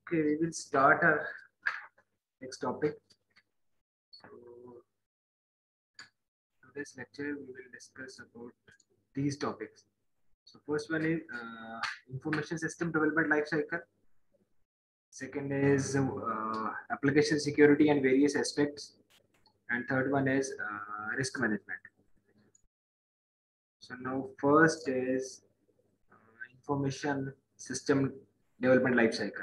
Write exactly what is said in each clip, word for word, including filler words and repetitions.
Okay, we will start our next topic. So, today's lecture we will discuss about these topics. So, first one is uh, information system development life cycle. Second is uh, application security and various aspects, and third one is uh, risk management. So now, first is uh, information system development life cycle.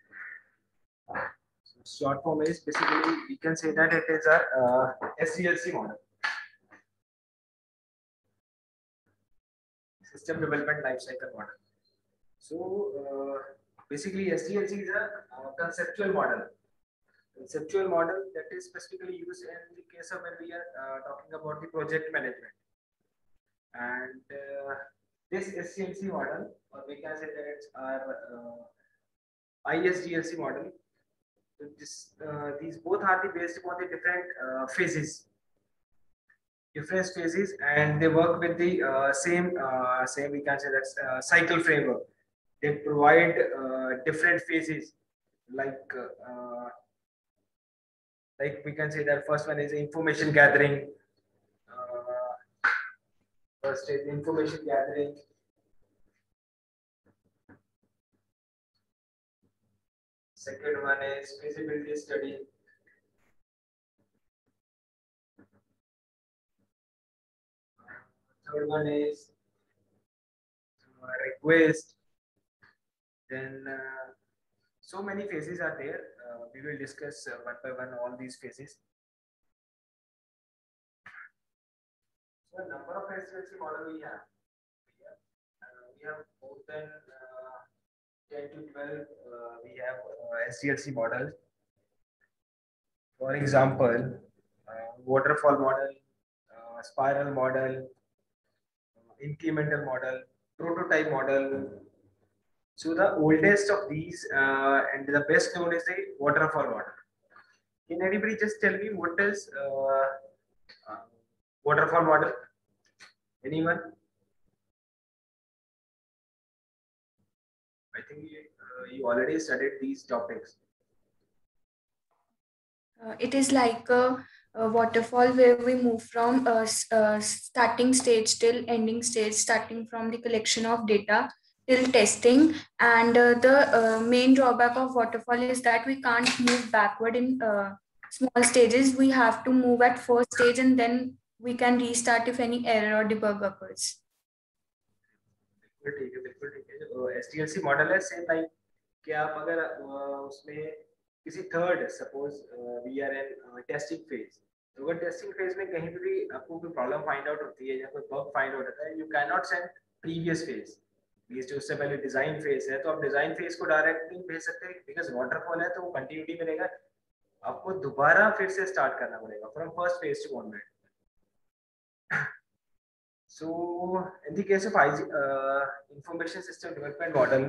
So short form is basically we can say that it is a uh, S D L C model. System Development Lifecycle Model. So uh, basically S D L C is a uh, conceptual model. Conceptual model that is specifically used in the case of when we are uh, talking about the project management. And uh, this S D L C model, or we can say that it's our uh, I S D L C model. So this, uh, these both are the based upon the different uh, phases. Different phases, and they work with the uh, same uh, same we can say that's uh, cycle framework. They provide uh, different phases, like uh, like we can say that first one is information gathering. Uh, first is information gathering. Second one is feasibility study. Third one is uh, request. Then uh, so many phases are there. Uh, we will discuss uh, one by one all these phases. So a number of S D L C model we have. We have, uh, we have more than uh, ten to twelve. Uh, we have uh, S D L C models. For example, uh, waterfall model, uh, spiral model, uh, incremental model, prototype model. So the oldest of these uh, and the best known is the waterfall model. Can anybody just tell me what is uh, uh, waterfall model? Anyone? I think you, uh, you already studied these topics. Uh, it is like a, a waterfall where we move from a, a starting stage till ending stage, starting from the collection of data till testing. And uh, the uh, main drawback of waterfall is that we can't move backward in uh, small stages. We have to move at first stage and then we can restart if any error or debug occurs. ठीक है बिल्कुल ठीक है S T L C model है same type कि आप अगर उसमें किसी third suppose we are in testing phase तो अगर टेस्टिंग फेज में कहीं पे भी आपको कोई प्रॉब्लम फाइंड आउट होती है या कोई बग फाइंड आउट होता है you can not send previous phase ये जो उससे पहले डिजाइन फेज है तो आप डिजाइन फेज को डायरेक्ट नहीं भेज सकते बिकॉज वाटरफॉल है तो वो कंटिन्यूटी मिलेगा आपको दोबारा फिर से स्टार्ट करना पड़ेगा from first phase to onward. So, in the case of I G, uh, information system development model,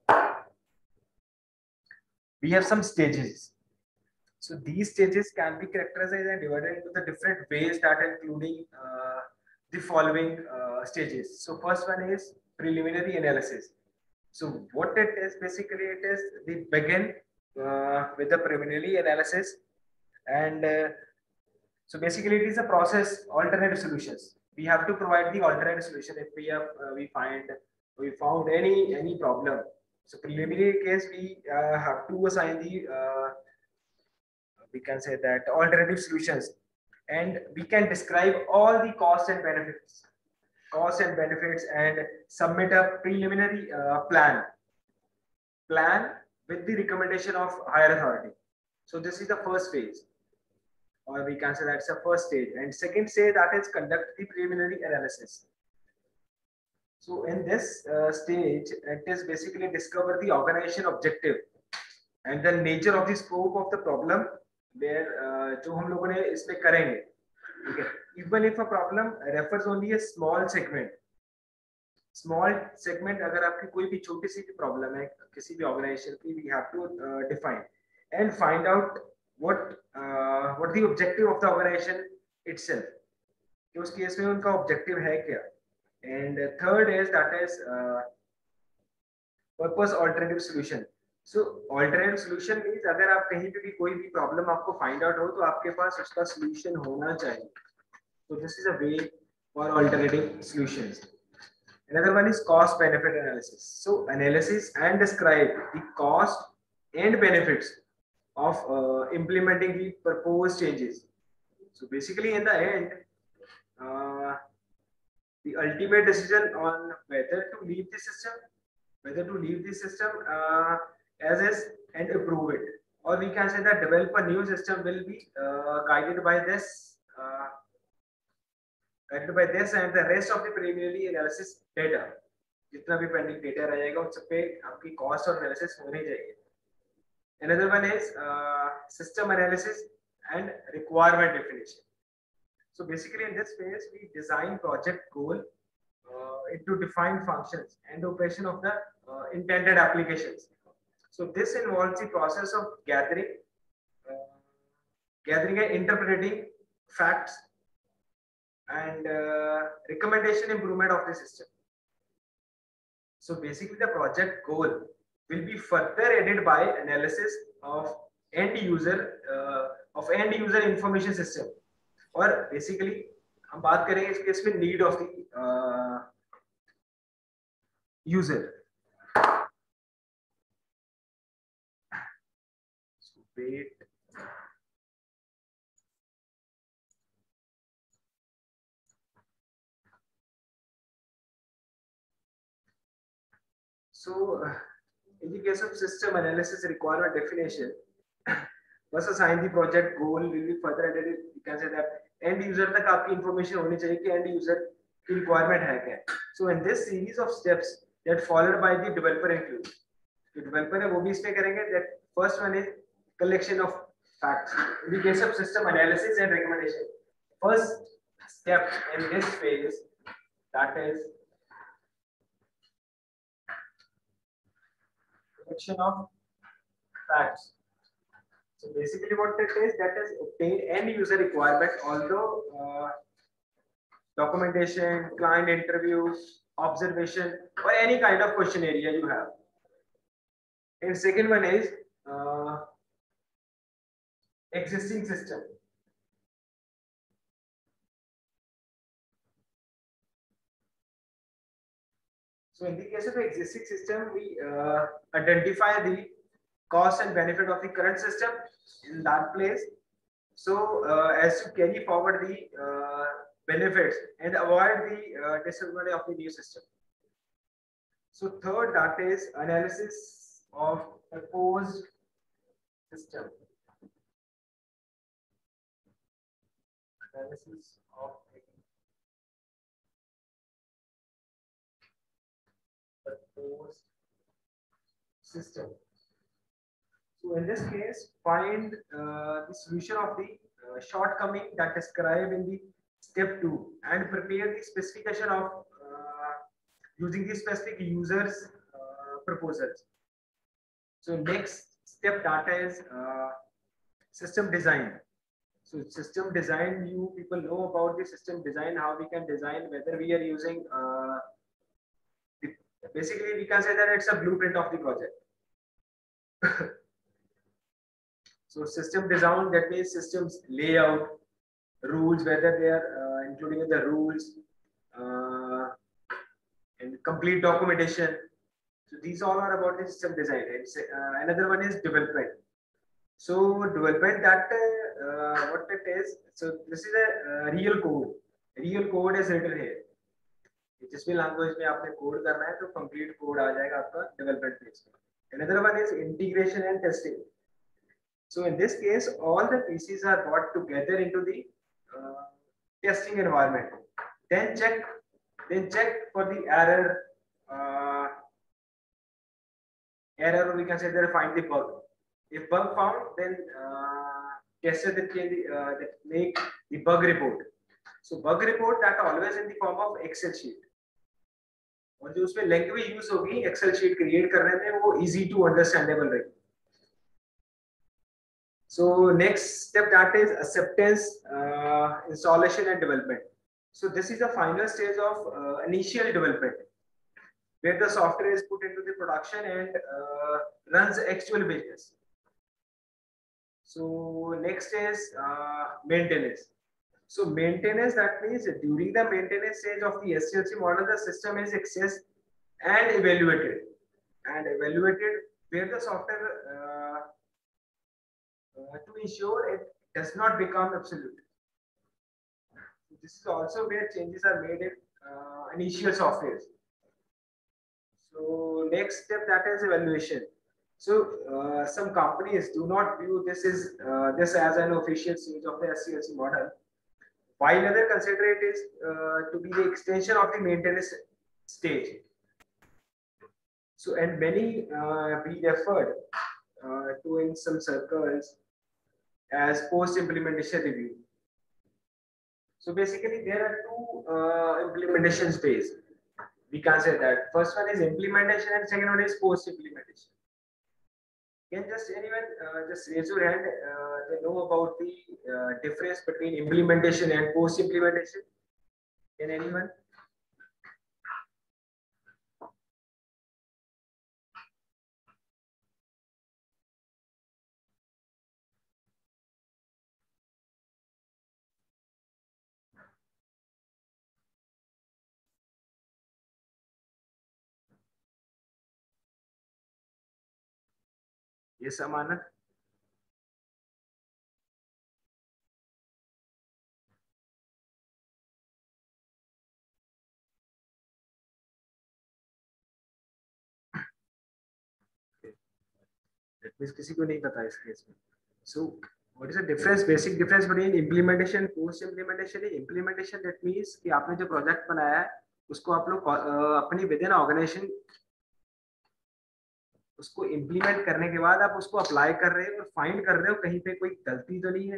we have some stages. So these stages can be characterized and divided into the different ways that are including uh, the following uh, stages. So first one is preliminary analysis. So what it is basically, it is the begin uh, with the preliminary analysis, and uh, so basically it is a process alternative solutions. We have to provide the alternative solution if we have uh, we find we found any any problem. So preliminary case we uh, have to assign the uh, we can say that alternative solutions, and we can describe all the costs and benefits costs and benefits and submit a preliminary uh, plan plan with the recommendation of higher authority. So this is the first phase, or we can say that's the first stage. And second stage, that is conduct the preliminary analysis. So in this uh, stage, it is basically discover the organization objective and the nature of the scope of the problem where uh, जो हम लोगों ने इसमें करेंगे, ठीक है? Even if a problem refers only a small segment, small segment अगर आपकी कोई भी छोटी सी भी problem है किसी भी organization की, we have to uh, define and find out what uh, what the objective of the organization itself. कि उस केस में उनका objective है क्या? And third is that is uh, purpose alternative solution. So alternate solution means अगर आप कहीं पे भी कोई भी प्रॉब्लम आपको फाइंड आउट हो तो आपके पास उसका सोल्यूशन होना चाहिए. So this is a way for alternative solutions. Another one is cost benefit analysis. So analysis and describe the cost and benefits of uh, implementing the proposed changes. So basically in the end, uh, the ultimate decision on whether to leave the system, whether to leave the system uh, as is and improve it. Or we can say that develop a new system will be uh, guided by this uh, guided by this and the rest of the preliminary analysis data. जितना भी pending data रहेगा उन सब पे आपकी cost और analysis होनी चाहिए. Another one is uh, system analysis and requirement definition. So basically in this phase we design project goal uh, into defined functions and operation of the uh, intended applications. So this involves the process of gathering, uh, gathering and interpreting facts and uh, recommendation improvement of the system. So basically the project goal will be further added by analysis of end user uh, of end user information system. और basically हम बात करेंगे इस case में need of the uh, user. So wait. So, uh, in the case of system analysis requirement definition, first assign the project goal will be further added. You can say that end user तक आपकी information होनी चाहिए कि end user की requirement है क्या. So, in this series of steps that followed by the developer include. जो developer है वो भी इसमें करेंगे. That first one is collection of facts. In the case of system analysis and recommendation, first step in this phase, that is collection of facts. So basically what it is, that is obtain end user requirement, although uh, documentation, client interviews, observation or any kind of question area you have. And second one is uh, existing system. So in the case of the existing system, we uh, identify the cost and benefit of the current system in that place. So uh, as to carry forward the uh, benefits and avoid the uh, disadvantage of the new system. So third, that is analysis of proposed system. Analysis of proposed system. So in this case, find uh, the solution of the uh, shortcoming that described in the step two and prepare the specification of uh, using the specific users uh, proposals. So next step data is uh, system design. So system design, you people know about the system design, how we can design, whether we are using uh, the, basically we can say that it's a blueprint of the project. So system design, that means systems layout, rules, whether they are uh, including in the rules uh, and complete documentation. So these all are about the system design. And uh, another one is development. So development, that uh, what it is. So this is a uh, real code. Real code is written here. जिसमें language में आपने code करना है तो complete code आ जाएगा आपका development phase. Another one is integration and testing. So in this case, all the pieces are brought together into the uh, testing environment. Then check, then check for the error, uh, error, or we can say that find the bug. If bug found, then uh, tester that can uh, that make the bug report. So bug report that always in the form of Excel sheet. और जो उसमें link भी use होगी Excel sheet create करने में वो easy to understandable रहेगी. So next step, that is acceptance, uh, installation and development. So this is the final stage of uh, initial development. where the software is put into the production and uh, runs actual business. So next is uh, maintenance. So maintenance, that means during the maintenance stage of the S D L C model, the system is assessed and evaluated, and evaluated where the software uh, uh, to ensure it does not become obsolete. This is also where changes are made in uh, initial software. So next step, that is evaluation. So uh, some companies do not view this is uh, this as an official stage of the S D L C model, while others consider it is uh, to be the extension of the maintenance stage. So and many uh, be referred uh, to in some circles as post implementation review. So basically there are two uh, implementation phase. We can say that first one is implementation and second one is post implementation. Can just anyone uh, just raise your hand uh, to know about the uh, difference between implementation and post implementation? Can anyone? Yes, Amanat. That means किसी को नहीं पता इस case में. So what is the difference, basic difference between implementation and post implementation? Implementation that means कि आपने जो project बनाया है उसको आप लोग अपनी विद इन ऑर्गेनाइजेशन उसको इम्प्लीमेंट करने के बाद आप उसको अप्लाई कर रहे हो और फाइंड कर रहे हो कहीं पे कोई गलती तो नहीं है.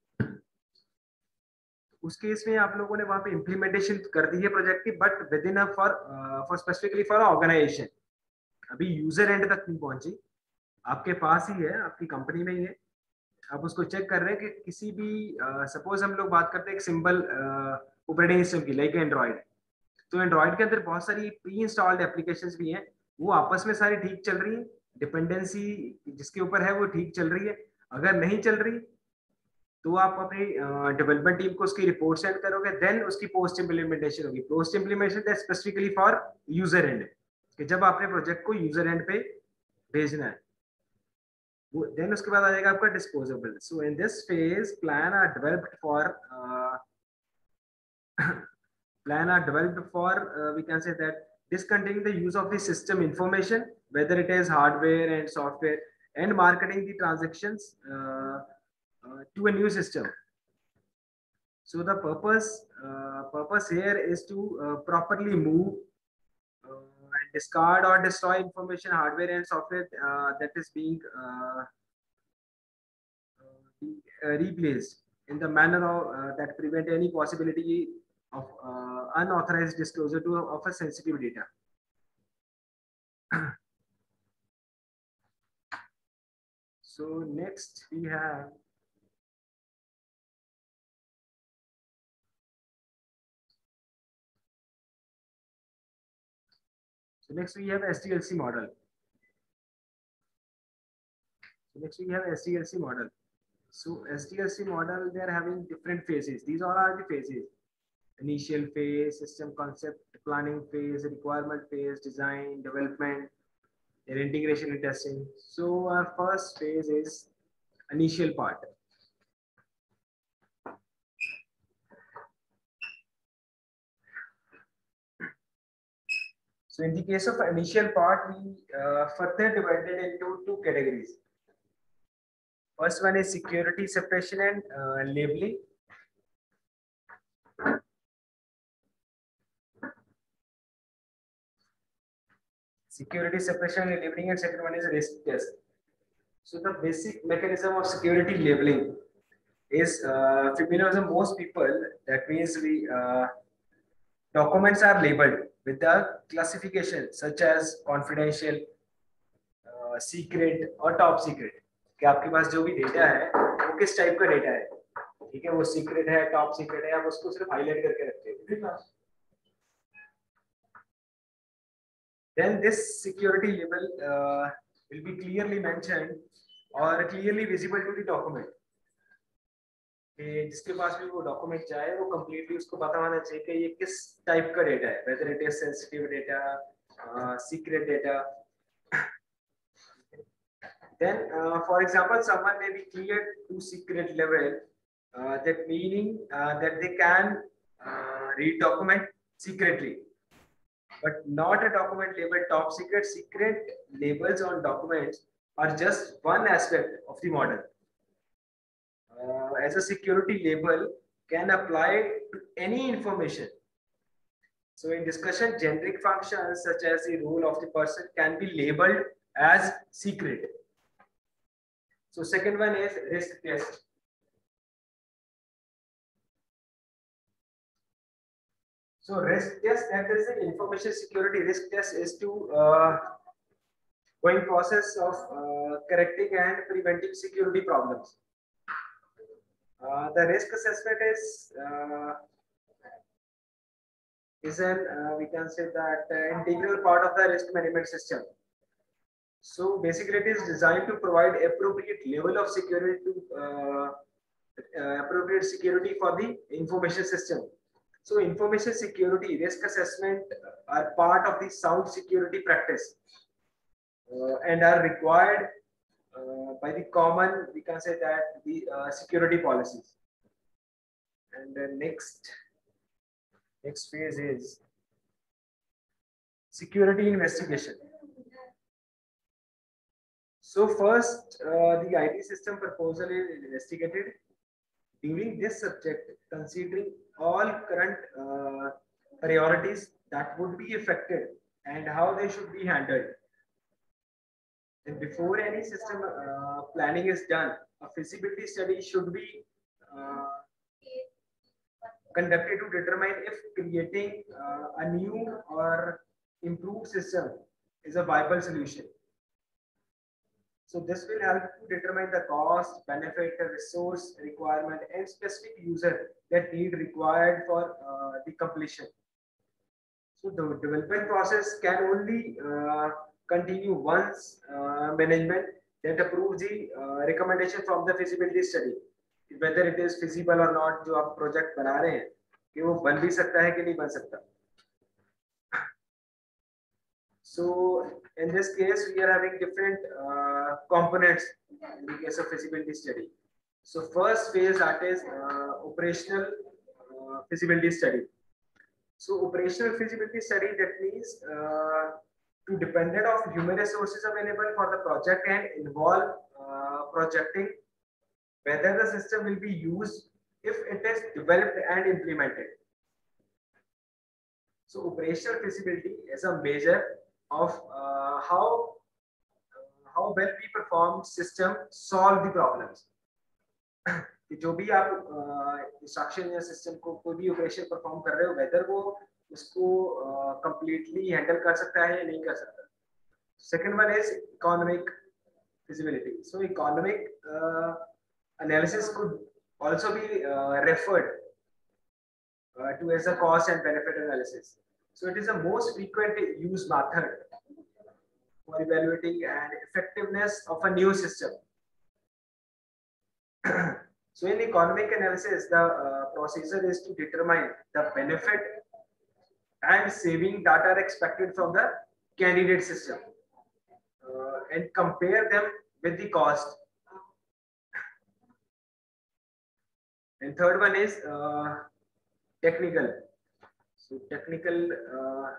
उस केस में आप लोगों ने वहां पे इम्प्लीमेंटेशन कर दी है प्रोजेक्ट की, but within for for specifically for organisation. अभी यूजर एंड तक नहीं पहुंची, आपके पास ही है, आपकी कंपनी में ही है. आप उसको चेक कर रहे हैं कि किसी भी सपोज uh, हम लोग बात करते हैं एक सिंपल ऑपरेटिंग सिस्टम की लाइक एंड्रॉइड. तो एंड्रॉइड के अंदर बहुत सारी प्री इंस्टॉल्ड एप्लीकेशंस भी हैं, वो आपस में सारी ठीक चल रही है, डिपेंडेंसी जिसके ऊपर है वो ठीक चल रही है. अगर नहीं चल रही तो आप अपनी डेवलपमेंट टीम को उसकी रिपोर्ट सेंड करोगे, देन उसकी पोस्ट इम्प्लीमेंटेशन होगी. Post implementation specifically for user end, कि जब आपने प्रोजेक्ट को यूजर एंड पे भेजना है, वो देन उसके बाद आ जाएगा आपका disposable. So in this phase plan are developed for plan are developed for uh, we can say that discontinuing the use of the system information, whether it is hardware and software, and marketing the transactions uh, uh, to a new system. So the purpose uh, purpose here is to uh, properly move uh, and discard or destroy information, hardware and software uh, that is being uh, uh, replaced in the manner of, uh, that prevent any possibility of uh, unauthorized disclosure to of a sensitive data. So next we have so next we have S D L C model. So next we have S D L C model. So S D L C model, they are having different phases. These all are the phases: initial phase, system concept planning phase, requirement phase, design, development, and integration and testing. So our first phase is initial part. So in the case of initial part, we uh, further divided into two categories. First one is security separation and uh, labeling. Security separation and labeling, and second one is risk test. So the basic mechanism of security labeling is uh, familiar to most people. That means we uh, documents are labeled with the classification such as confidential, uh, secret और top secret. कि आपके पास जो भी data है वो किस type का data है, ठीक है, वो सीक्रेट है, टॉप सीक्रेट है, आप उसको सिर्फ हाईलाइट करके रखते हैं. then this security label uh, will be clearly mentioned or clearly visible to the document. कि जिसके पास भी वो डॉक्यूमेंट जाए वो completely उसको पता होना चाहिए कि ये किस टाइप का डेटा है, whether it is sensitive data, uh, secret data. Then, uh, for example, someone may be cleared to secret level, uh, that meaning uh, that they can uh, read document secretly, but not a document labeled top secret. Secret labels on documents are just one aspect of the model. Uh, as a security label can apply to any information. So in discussion, generic functions such as the role of the person can be labeled as secret. So second one is risk test. So risk test, that is an information security risk test, is to uh, going process of uh, correcting and preventing security problems. Uh, the risk assessment is uh, is an uh, we can say that uh, integral part of the risk management system. So basically, it is designed to provide appropriate level of security to uh, uh, appropriate security for the information system. So information security risk assessment are part of the sound security practice uh, and are required uh, by the common, we can say that the uh, security policies. And the next next phase is security investigation. So first, uh, the I T system proposal is investigated. During this subject, considering all current uh, priorities that would be affected and how they should be handled. And before any system uh, planning is done, a feasibility study should be uh, conducted to determine if creating uh, a new or improved system is a viable solution. So this will help to determine the cost, benefit, resource requirement, and specific user that need required for uh, the completion. So the development process can only uh, continue once uh, management that approves the uh, recommendation from the feasibility study, whether it is feasible or not. जो आप project बना रहे हैं कि वो बन भी सकता है कि नहीं बन सकता. So in this case, we are having different uh, components in the case of feasibility study. So first phase, that is uh, operational uh, feasibility study. So operational feasibility study, that means uh, to dependent of human resources available for the project and involve uh, projecting whether the system will be used if it is developed and implemented. So operational feasibility is a measure of uh, how uh, how well we perform system solve the problems. कि जो भी आप instruction या system को कोई भी operation perform कर रहे हो, वेदर वो उसको कंप्लीटली हैंडल कर सकता है या नहीं कर सकता. Second one is economic feasibility. So economic uh, analysis could also be uh, referred uh, to as a cost and benefit analysis. So it is the most frequent used method for evaluating and effectiveness of a new system. So in economic analysis, the uh, procedure is to determine the benefit and saving that are expected from the candidate system uh, and compare them with the cost. And third one is uh, technical. So technical uh,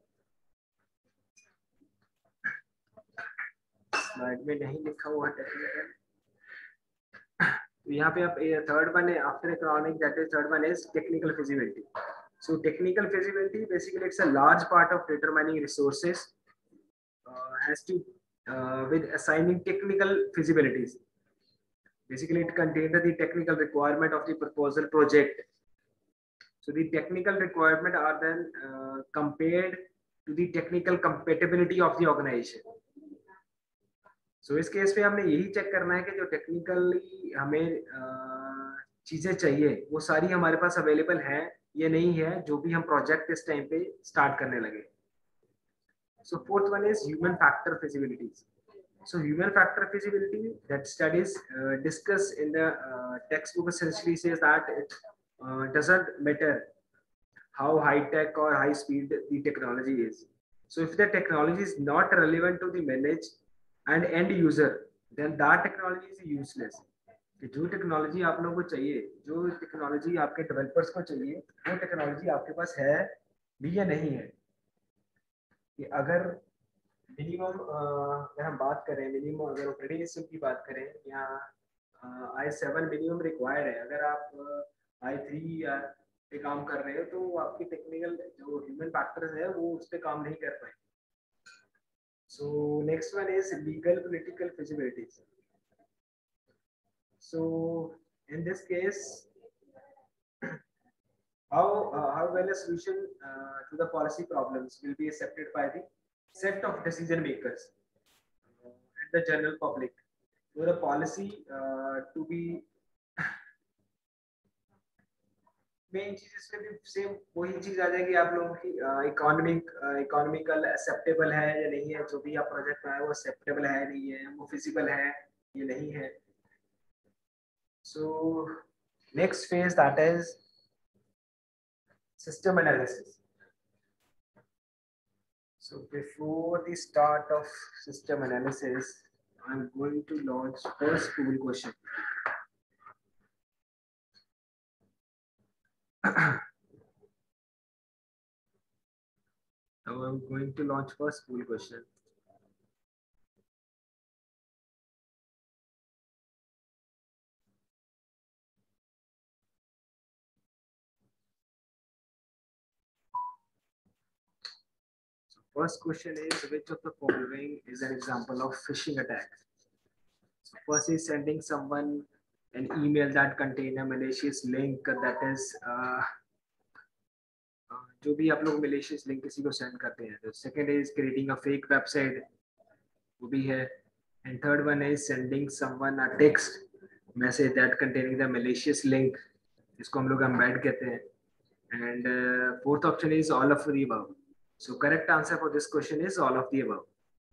slide में नहीं लिखा हुआ technical. तो यहाँ पे आप third one है after economic, that is third one is technical feasibility. So technical feasibility basically it's a large part of determining resources uh, has to uh, with assigning technical feasibilities. Basically it contains the technical requirement of the proposal project. So the technical requirement are then uh, compared to the technical compatibility of the organization. So इस case में हमने यही check करना है कि जो technically हमें चीजें चाहिए वो सारी हमारे पास अवेलेबल है या नहीं है, जो भी हम प्रोजेक्ट इस टाइम पे स्टार्ट करने लगे. So fourth one is human factor feasibilities. So human factor feasibility, that studies uh, discuss in the uh, textbook essentially says that it uh, doesn't matter how high tech or high speed the technology is. So if the technology is not relevant to the manage and end user, then that technology is useless. कि जो technology आप लोगों को चाहिए, जो technology आपके developers को चाहिए, वो टेक्नोलॉजी आपके पास है भी या नहीं है. कि अगर मिनिमम अगर हम बात करें, मिनिमम अगर ऑपरेटिंग सिस्टम की बात करें, या आई सेवन मिनिमम रिक्वायर्ड है, अगर आप आई थ्री या पे काम कर रहे हो तो आपकी टेक्निकल जो ह्यूमन फैक्टर्स है वो उस पर काम नहीं कर पाए. So next one is legal political feasibilities. So in this case how uh, how well a solution uh, to the policy problems will be accepted by the set of decision makers uh, and the general public. For a policy uh, to be main चीज इसमें भी same वही चीज आ जाएगी आप लोगों की, economic economical acceptable है या नहीं है, जो भी आप प्रोजेक्ट में आए वो एक्सेप्टेबल है नहीं है, वो फिजिबल है ये नहीं है. So next phase that is system analysis. So before the start of system analysis, I'm going to launch first pool question. Now I'm going to launch first pool question. First question is, which of the following is an example of phishing attack? So first is sending someone an email that contain a malicious link, that is uh, जो भी आप लोग malicious link किसी को send करते हैं. The second is creating a fake website, वो भी है. And third one is sending someone a text message that containing the malicious link, इसको हम लोग embed कहते हैं. And uh, fourth option is all of the above. So correct answer for this question is all of the above.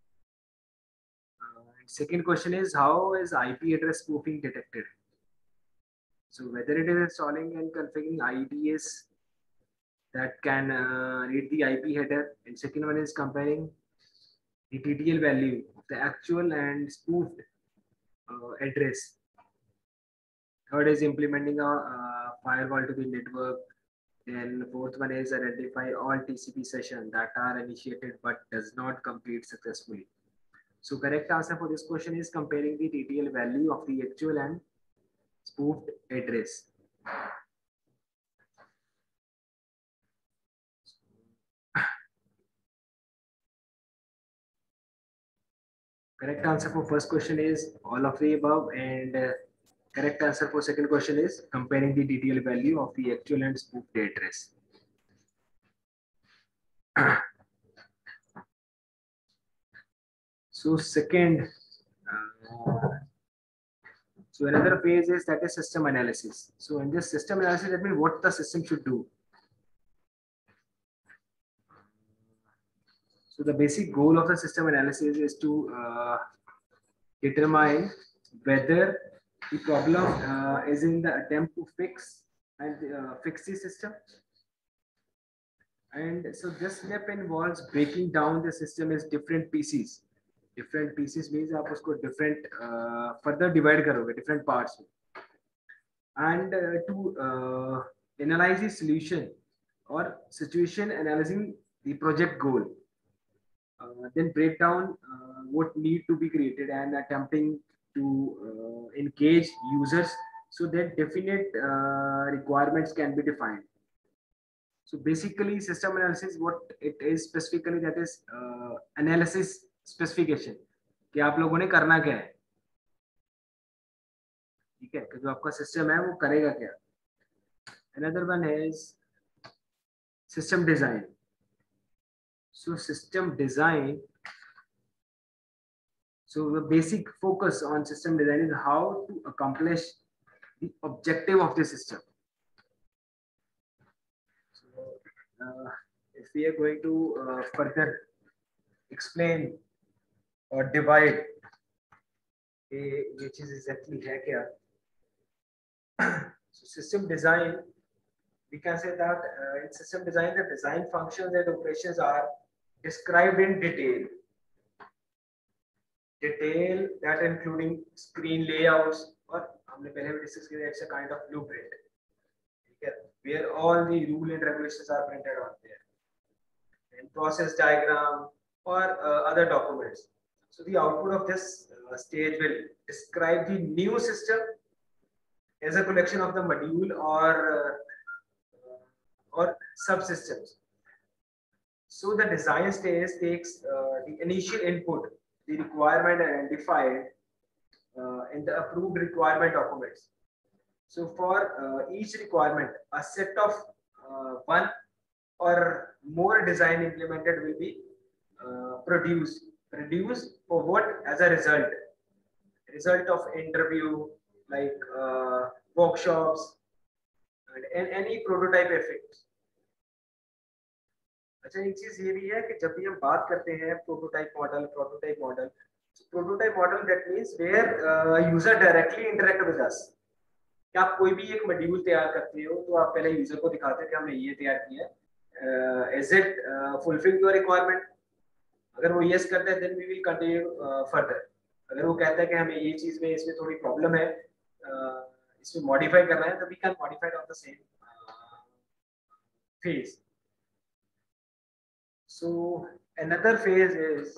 Uh, second question is, how is I P address spoofing detected? So whether it is installing and configuring I D S that can uh, read the I P header, and second one is comparing the T T L value of the actual and spoofed uh, address. Third is implementing a uh, firewall to the network. Then fourth one is identify all T C P sessions that are initiated but does not complete successfully. So correct answer for this question is comparing the T T L value of the actual and spoofed address. Correct answer for first question is all of the above, and uh, correct answer for second question is comparing the T T L value of the actual and spoofed address. So second, uh, so another phase is that is system analysis. So in this system analysis, that means what the system should do. So the basic goal of the system analysis is to uh, determine whether the problem uh, is in the attempt to fix and uh, fix the system. And so this step involves breaking down the system as different pieces. Different pieces means आप उसको different uh, further divide करोगे different parts. And uh, to uh, analyze the solution or situation, analyzing the project goal. Uh, then break down uh, what need to be created and attempting to uh, engage users so that definite uh, requirements can be defined. So basically system analysis, what it is specifically, that is uh, analysis specification कि आप लोगों ने करना क्या है, ठीक है, कि जो आपका सिस्टम है वो करेगा क्या. Another one is system design. So system design, so the basic focus on system design is how to accomplish the objective of the system. So, uh, if we are going to uh, further explain or divide ये ये चीज exactly है क्या? So system design, we can say that uh, in system design the design functions and operations are described in detail. Detail that including screen layouts, और हमने पहले भी discuss किया, it's a kind of blueprint, ठीक है, where all the rule and regulations are printed on there, and process diagram or uh, other documents. So the output of this uh, stage will describe the new system as a collection of the module or uh, or subsystems. So the design stage takes uh, the initial input, the requirement identified uh, in the approved requirement documents. So for uh, each requirement, a set of uh, one or more design implemented will be uh, produced. Produced for what? As a result. Result of interview, like uh, workshops, and, and any prototype effects. अच्छा, एक चीज ये भी है कि जब भी हम बात करते हैं prototype model, prototype model prototype model that means where user directly interact with us. कि आप कोई भी एक मॉड्यूल तैयार करते हो तो आप पहले यूजर को दिखाते हैं कि हमने ये तैयार किया है, is it fulfil your requirement. अगर वो यस करता है then we will continue further. अगर वो कहता है कि हमें ये चीज में इसमें थोड़ी प्रॉब्लम है, uh, इसमें मॉडिफाई करना है, तो we can modify on the same phase. So another phase is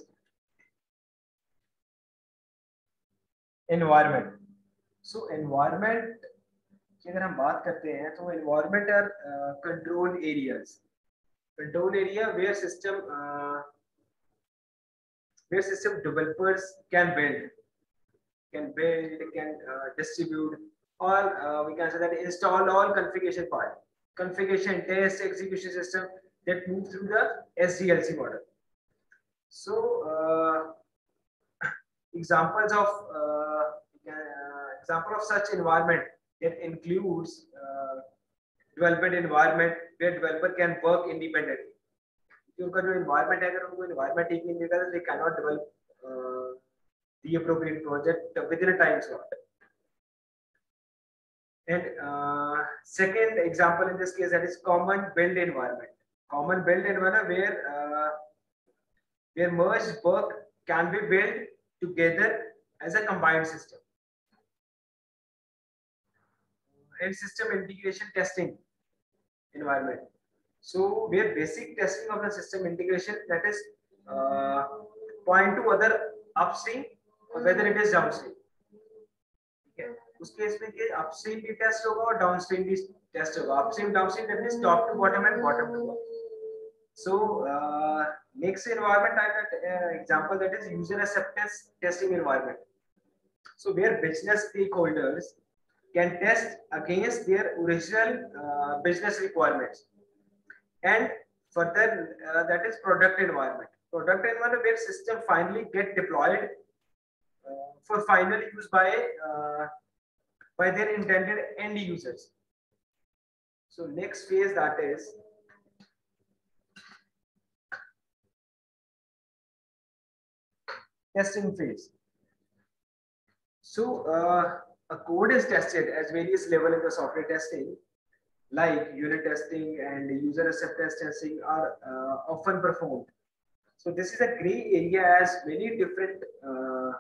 environment. So environment की अगर हम बात करते हैं तो environment are uh, control areas. Control area where system uh, where system developers can build, can build, can uh, distribute, or uh, we can say that install all configuration file, configuration, test, execution system that move through the S D L C model. So uh, examples of uh, uh, example of such environment that includes uh, development environment where developer can work independently. उनका जो environment है, अगर उनको environment ठीक नहीं मिलेगा तो they cannot develop uh, the appropriate project within a time slot. And uh, second example in this case, that is common build environment. Common build environment where uh, where merged work can be built together as a combined system. And system integration testing environment. So where basic testing of the system integration, that is uh, point to other upstream or whether it is downstream. Okay. उस case में कि upstream भी test होगा और downstream भी test होगा. Upstream, downstream, that means top to bottom and bottom to bottom. So uh, next environment I got uh, example, that is user acceptance testing environment. So where business stakeholders can test against their original uh, business requirements. And further uh, that is product environment. Product environment where system finally get deployed uh, for final use by uh, by their intended end users. So next phase, that is testing phase. So uh, a code is tested at various levels in the software testing, like unit testing and user acceptance testing are uh, often performed. So this is a gray area as many different uh,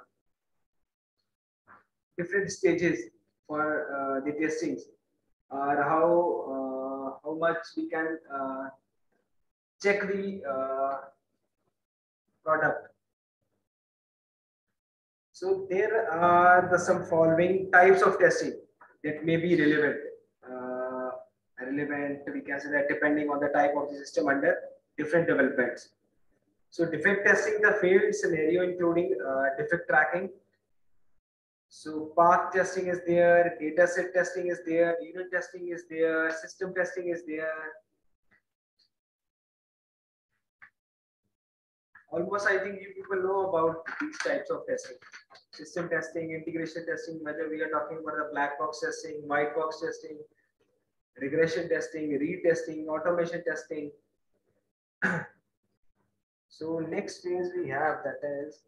different stages for uh, the testings, or how uh, how much we can uh, check the uh, product. So there are the some following types of testing that may be relevant. Uh, relevant, we can say that depending on the type of the system under different developments. So defect testing, the failed scenario including uh, defect tracking. So path testing is there, data set testing is there, unit testing is there, system testing is there. Almost I think you people know about these types of testing. System testing, integration testing, whether we are talking about the black box testing, white box testing, regression testing, retesting, automation testing. So next phase we have, that is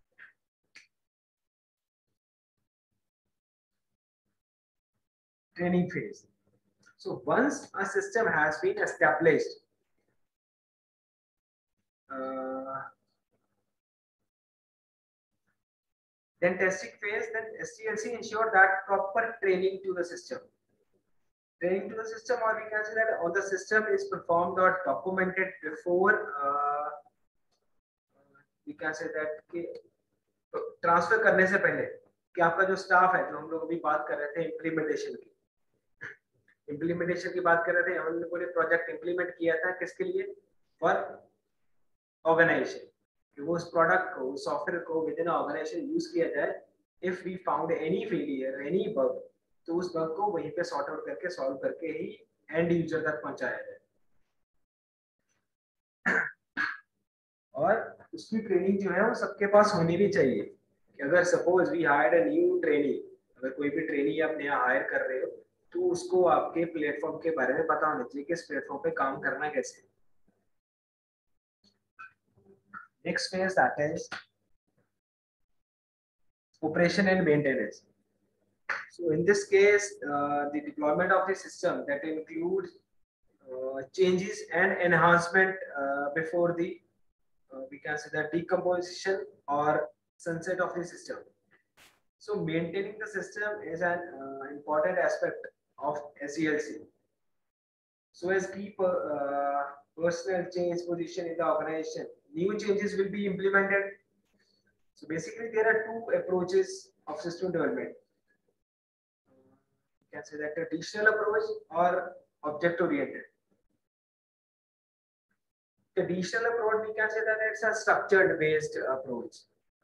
training phase. So once a system has been established, uh, then testing phase, then S D L C ensure that proper training to the system. Training to the system, or we can say that all the system is performed or documented before uh, we can say that कि transfer करने से पहले कि आपका जो staff है, जो हम लोग अभी बात कर रहे थे इम्प्लीमेंटेशन की इम्प्लीमेंटेशन की बात कर रहे थे, हम लोगों ने प्रोजेक्ट इम्प्लीमेंट किया था किसके लिए? फॉर ऑर्गेनाइजेशन, कि वो उस प्रोडक्ट को, उस सॉफ्टवेयर को विद इन ऑर्गेनाइजेशन यूज किया जाए. If we found any failure, any bug, तो उस बग को वहीं पे सॉर्ट आउट करके सॉल्व करके ही एंड यूजर तक पहुंचाया जाए. और उसकी ट्रेनिंग जो है वो सबके पास होनी भी चाहिए. कि अगर suppose we hire a new training, अगर कोई भी ट्रेनिंग आप नया हायर कर रहे हो, तो उसको आपके प्लेटफॉर्म के बारे में पता होना चाहिए कि इस प्लेटफॉर्म पे काम करना कैसे. Next phase that is operation and maintenance. So in this case, uh, the deployment of the system that includes uh, changes and enhancement uh, before the uh, we can say that decomposition or sunset of the system. So maintaining the system is an uh, important aspect of S D L C. So as keep uh, personal change position in the organization, new changes will be implemented. So basically, there are two approaches of system development. You can say that traditional approach or object-oriented. Traditional approach, we can say that it's a structured-based approach.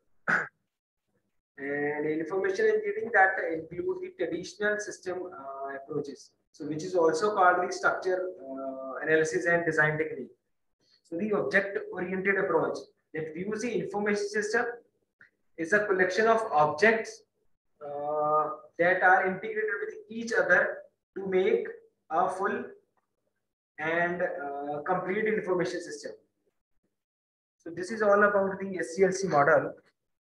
And information engineering that includes the traditional system uh, approaches. So which is also called the structure uh, analysis and design technique. So the object-oriented approach that views the information system is a collection of objects uh, that are integrated with each other to make a full and uh, complete information system. So this is all about the S D L C model.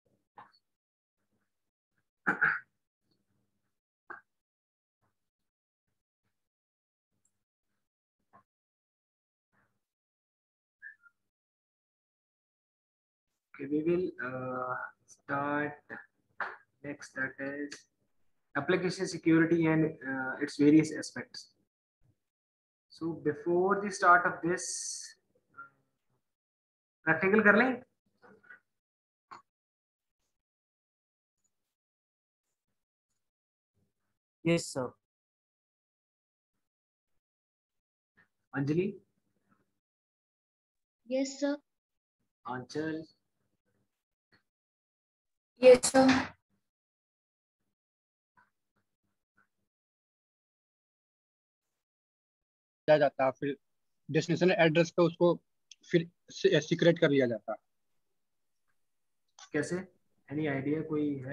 Okay, we will uh, start next, that is application security and uh, its various aspects. So before the start of this, practical कर लें? Yes, sir. Anjali? Yes, sir. आंचल? Yes, sir. जाता है, फिर destination address पे उसको फिर secret कर लिया जाता है. कैसे? एनी आइडिया कोई है?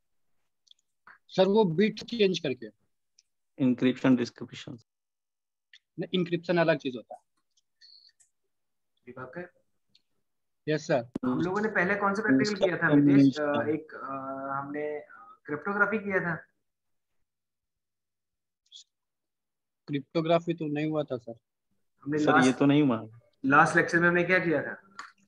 सर वो बिट चेंज करके. Encryption description. इंक्रिप्शन अलग चीज होता है. दिवाकर? Yes sir. हम लोगों ने पहले कौन सा प्रैक्टिकल किया था मितेश? एक आ, हमने क्रिप्टोग्राफी किया था. क्रिप्टोग्राफी तो नहीं हुआ था सर. हमने सर ये तो नहीं हुआ. लास्ट लेक्चर में हमने क्या किया था?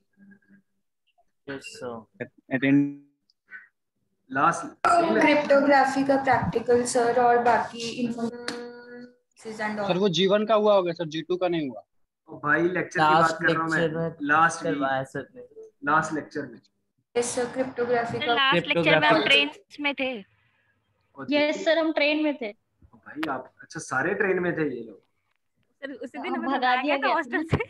Yes sir. Attend last cryptography का प्रैक्टिकल सर, और बाकी इन्फॉर्मेशन सर वो जीवन का हुआ होगा सर, जी टू का नहीं हुआ. भाई लेक्चर की बात कर रहा हूं मैं. लास्ट करवाया सर ने. लास्ट लेक्चर में. यस सर, क्रिप्टोग्राफी का लास्ट लेक्चर में हम ट्रेन में थे. यस सर, हम ट्रेन में थे. भाई आप अच्छा सारे ट्रेन में थे ये लोग? सर उसी दिन हमें भगा भगाया दिया गया था हॉस्टल से.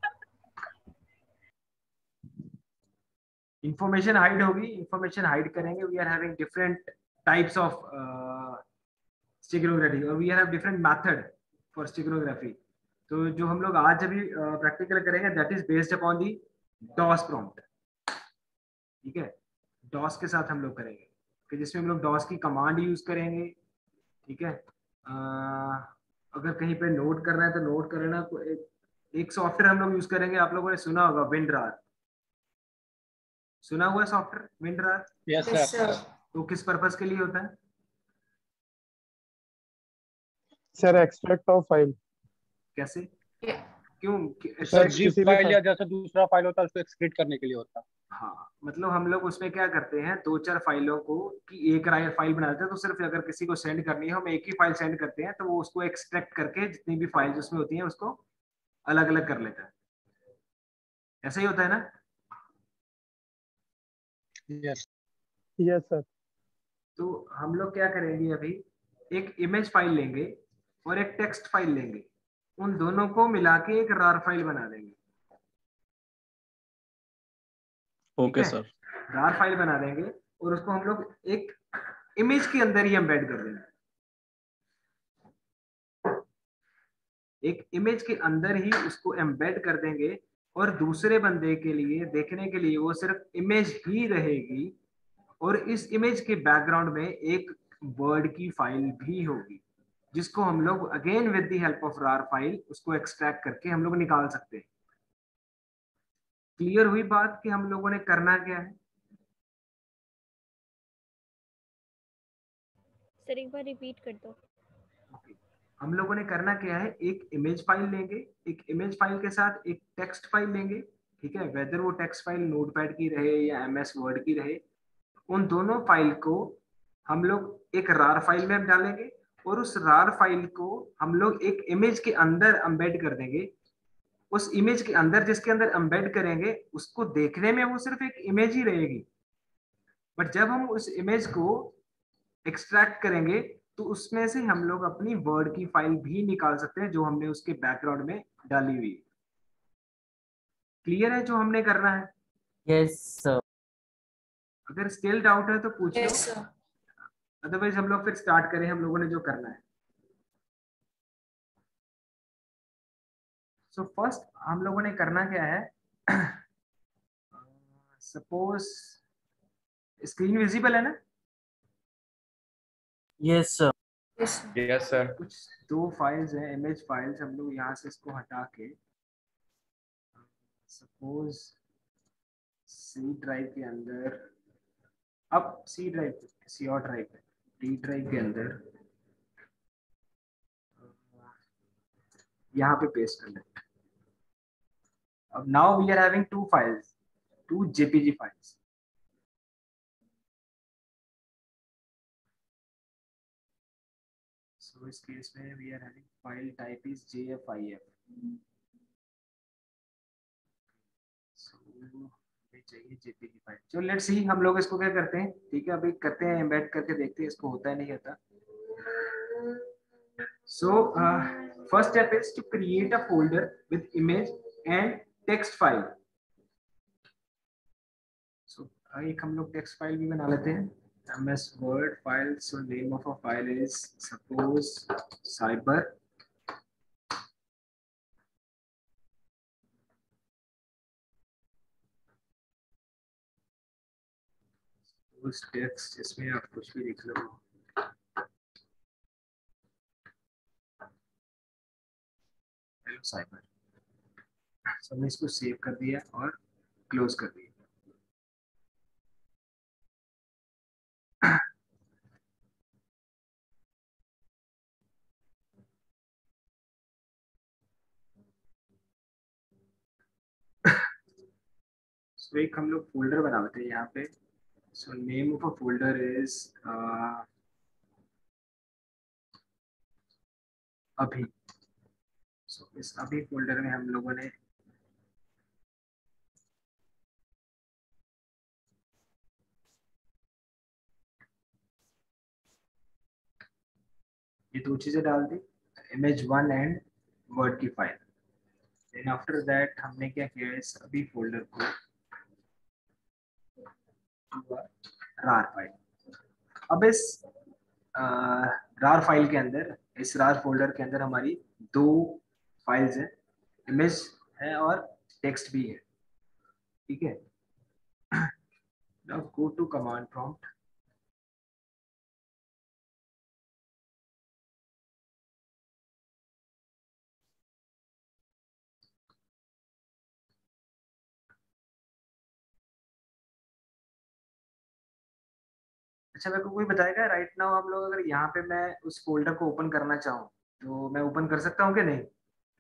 इंफॉर्मेशन हाइड होगी, इंफॉर्मेशन हाइड करेंगे. We are having different types of steganography और we have different method for steganography. तो जो हम लोग आज अभी प्रैक्टिकल करेंगे that is based upon the DOS prompt. ठीक है, डॉस के साथ हम लोग करेंगे कि जिसमें हम लोग डॉस की कमांड यूज करेंगे. ठीक है, आ, अगर कहीं पे नोट करना है तो नोट कर लेना. एक, एक सॉफ्टवेयर हम लोग यूज करेंगे, आप लोगों ने सुना होगा विंडरार. सुना हुआ software WinRAR? Yes Yes, sir. sir. तो किस पर्पस के लिए होता है? Sir extract of file. कैसे? Yeah. क्यों? सर किसी जिप भी फाइल फाइल- या जैसा दूसरा फाइल होता है उसको एक्सक्रीट करने के लिए होता है। हाँ, मतलब हम लोग उसमें क्या करते हैं, दो चार फाइलों को कि एक राय फाइल बनाते हैं, तो सिर्फ अगर किसी को सेंड करनी है हम एक ही फाइल सेंड करते हैं, तो वो उसको एक्सट्रैक्ट करके जितनी भी फाइल्स उसमें होती हैं उसको अलग अलग कर लेता है। ऐसा ही होता है ना? Yes yes sir. तो हम लोग क्या करेंगे, अभी एक इमेज फाइल लेंगे और एक टेक्स्ट फाइल लेंगे, उन दोनों को मिला के एक रार फाइल बना देंगे। Okay sir. रार फाइल बना देंगे और उसको हम लोग एक इमेज के अंदर ही एम्बेड कर देंगे। एक इमेज के अंदर ही उसको एम्बेड कर देंगे और दूसरे बंदे के लिए देखने के लिए वो सिर्फ इमेज ही रहेगी, और इस इमेज के बैकग्राउंड में एक वर्ड की फाइल भी होगी, जिसको हम लोग again with the help of RAR file उसको एक्सट्रैक्ट करके हम लोग निकाल सकते हैं। क्लियर हुई बात कि हम लोगों ने करना क्या है? सर एक बार रिपीट कर दो। Okay. हम लोगों ने करना क्या है, एक इमेज फाइल लेंगे, एक इमेज फाइल के साथ एक टेक्स्ट फाइल लेंगे, ठीक है, वेदर वो टेक्स्ट फाइल नोटपैड की रहे या एमएस वर्ड की रहे, उन दोनों फाइल को हम लोग एक रार फाइल में डालेंगे और उस रार फाइल को हम लोग एक इमेज के अंदर एम्बेड कर देंगे। उस इमेज के अंदर जिसके अंदर एम्बेड करेंगे उसको देखने में वो सिर्फ एक इमेज ही रहेगी, बट जब हम उस इमेज को एक्सट्रैक्ट करेंगे तो उसमें से हम लोग अपनी वर्ड की फाइल भी निकाल सकते हैं जो हमने उसके बैकग्राउंड में डाली हुई है। क्लियर है जो हमने करना है? Yes sir. अगर स्टिल डाउट है तो पूछ लो, Yes, sir. अदरवाइज हम लोग फिर स्टार्ट करें हम लोगों ने जो करना है। सो so फर्स्ट हम लोगों ने करना क्या है, सपोज स्क्रीन विजिबल है ना? Yes sir. Yes, sir. Yes sir. कुछ दो फाइल्स हैं, इमेज फाइल्स, हम लोग यहाँ से इसको हटा के सपोज सी ड्राइव के अंदर, अब सी ड्राइव किसी और ड्राइव पे, डी ड्राइव के अंदर यहाँ पे पेस्ट कर लेते हैं। अब now we are having two files, two JPG files. So इस केस में we are having file type is JFIF. So हमें चाहिए जेपीजी फाइल। चलो लेट्स सी हम लोग इसको क्या करते हैं, ठीक है, अभी करते हैं एम्बेड करके देखते हैं इसको होता है नहीं होता। So uh, first step is to create a folder with image and text file. So uh, एक हम लोग text file भी बना लेते हैं, ms word file. So name of a file is suppose cyber. उस text इसमें आप कुछ भी लिख लो। Hello cyber. So हमने इसको सेव कर दिया और क्लोज कर दिया। So एक हम लोग फोल्डर बना लेते हैं यहाँ पे। So name of a folder is uh, अभी। So इस अभी फोल्डर में हम लोगों ने ये दो चीजें डाल दी, इमेज वन एंड वर्ड की फाइल। देन आफ्टर दैट हमने क्या किया, इस अभी फोल्डर को रार फाइल। अब इस रार फाइल के अंदर, इस रार फोल्डर के अंदर हमारी दो फाइल्स हैं, इमेज है और टेक्स्ट भी है, ठीक है। Now go to command prompt. अच्छा मेरे को कोई बताएगा राइट नाउ हम लोग अगर यहाँ पे मैं उस फोल्डर को ओपन करना चाहूँ तो मैं ओपन कर सकता हूँ कि नहीं?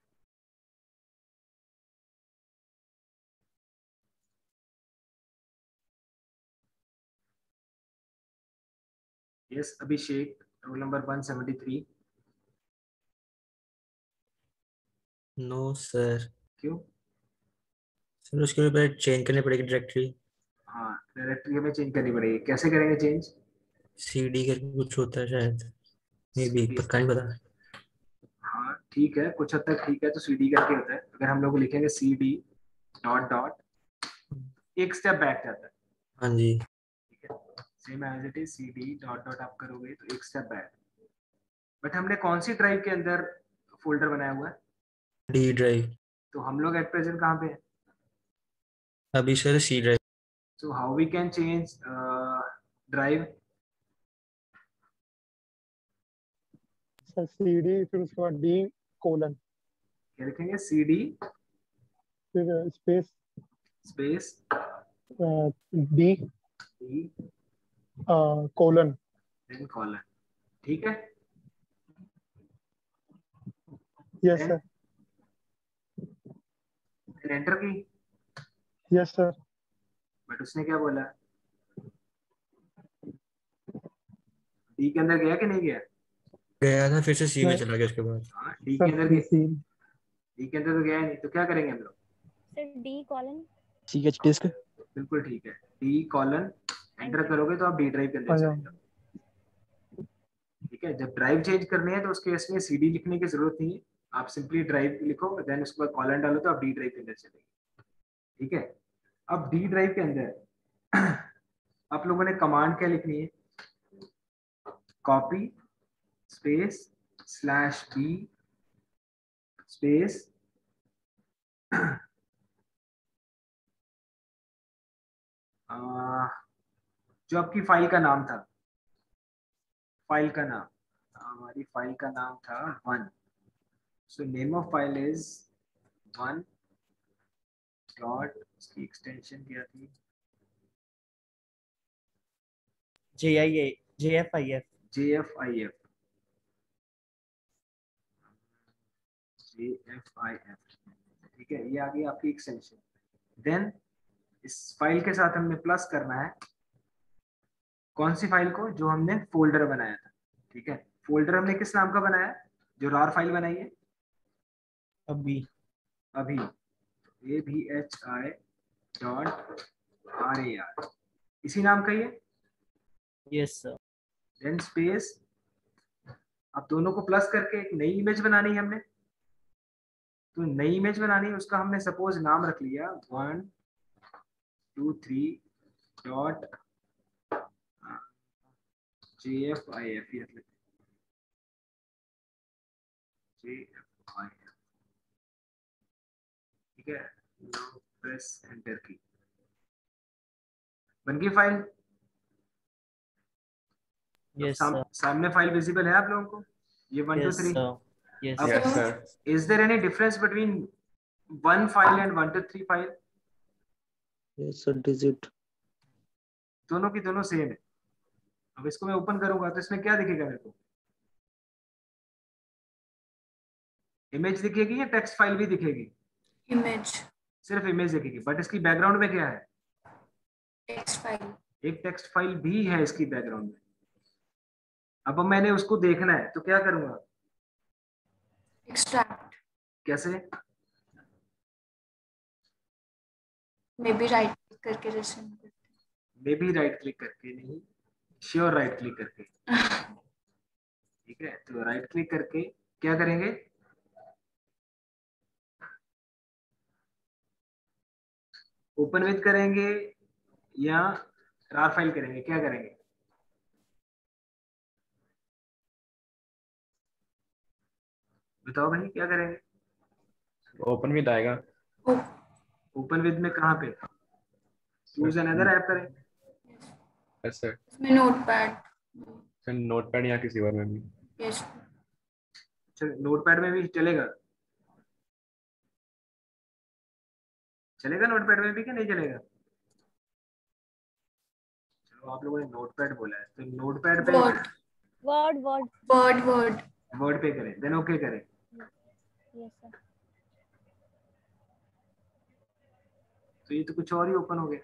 Yes Abhishek, roll number one seventy three. No sir. क्यों? सर उसके लिए पहले चेंज करनी पड़ेगी डायरेक्टरी। हाँ डायरेक्टरी हमें चेंज करनी पड़ेगी, कैसे करेंगे चेंज? सीडी करके कुछ होता है शायद, मे बी, सीडी, पक्का नहीं पता। हाँ ठीक है, कुछ हद तक ठीक है। तो सीडी करके होता है, अगर हम लोग लिखेंगे सी डी डॉट डॉट, एक स्टेप बैक जाता है। हाँ जी। ठीक है, same as it is C D dot dot आप करोगे तो एक स्टेप बैक। बट हमने कौन सी ड्राइव के अंदर फोल्डर बनाया हुआ है? D drive. तो हम लोग एट प्रेजेंट कहाँ पे हैं? अभी sir C drive. So how we can change drive? Sir C D फिर उसके बाद डी कोलन क्या लिखेंगे? सी डी फिर space space D D colon. Then colon. ठीक है, यस सर। फिर enter key. Yes sir. But उसने क्या बोला? डी के अंदर गया कि नहीं गया? गया था, फिर से सी में चला गया उसके बाद। हाँ डी के अंदर गया, सी डी के अंदर तो गया ही नहीं, तो क्या करेंगे हम लोग? Sir D colon. C H disk. बिल्कुल ठीक है, डी कॉलन एंटर करोगे तो आप डी ड्राइव के अंदर चले जाओ। ठीक है, जब ड्राइव चेंज करनी है तो उसके इसमें सीडी लिखने की जरूरत नहीं है, आप सिंपली ड्राइव लिखो, देन उसके बाद कॉलन डालो तो आप डी ड्राइव के अंदर चलेंगे। ठीक है, अब डी ड्राइव के अंदर आप लोगों ने कमांड क्या लिखनी है? Copy space slash B space जो आपकी फाइल का नाम था, फाइल का नाम, हमारी फाइल का नाम था one. So name of file is one dot, उसकी एक्सटेंशन क्या थी? J I A J F I F J F I F J F I F. ठीक है, ये आ गई आपकी एक्सटेंशन। देन इस फाइल के साथ हमने प्लस करना है कौन सी फाइल को? जो हमने फोल्डर बनाया था। ठीक है, फोल्डर हमने किस नाम का बनाया? जो रार फाइल बनाई है अभी अभी, A B H I dot R A R, इसी नाम का ही है। Yes sir. देन स्पेस, अब दोनों को प्लस करके एक नई इमेज बनानी है हमने। तो नई इमेज बनानी है, उसका हमने सपोज नाम रख लिया one two three dot J F I F, ये रख लेते हैं जे एफ आई एफ। ठीक है, नाउ प्रेस एंटर की, बन गई फाइल। यस साम, सर। सामने फाइल विजिबल है आप लोगों को? ये one two yes three. Sir. Yes अब Yes, sir. is there any difference between one file and one to three file? Yes sir, digit. दोनों की दोनों सेम है। अब इसको मैं ओपन करूंगा तो इसमें क्या दिखेगा मेरे को? इमेज दिखेगी या टेक्स्ट फाइल भी दिखेगी? इमेज। सिर्फ इमेज दिखेगी, बट इसकी बैकग्राउंड में क्या है? Text file. एक टेक्स्ट फाइल भी है इसकी बैकग्राउंड में। अब मैंने उसको देखना है तो क्या करूंगा? एक्सट्रैक्ट। कैसे? मे बी राइट क्लिक करके जैसे मे बी राइट क्लिक करके नहीं, श्योर राइट क्लिक करके। ठीक है, तो राइट क्लिक करके क्या करेंगे? ओपन विद करेंगे या रार फाइल करेंगे? क्या करेंगे? बताओ भाई, क्या करेंगे? ओपन विद आएगा। ओपन विद में कहाँ पे? चूज अनदर ऐप करें। Yes sir. इसमें नोटपैड। सर नोटपैड या किसी और में भी? यस। चल नोटपैड में भी चलेगा? चलेगा नोटपैड में भी कि नहीं चलेगा? चलो तो आप लोगों ने नोटपैड बोला है, तो नोटपैड पे word word word word word word पे करें, देन ओके करें। Yes sir. तो ये तो कुछ और ही ओपन हो गया।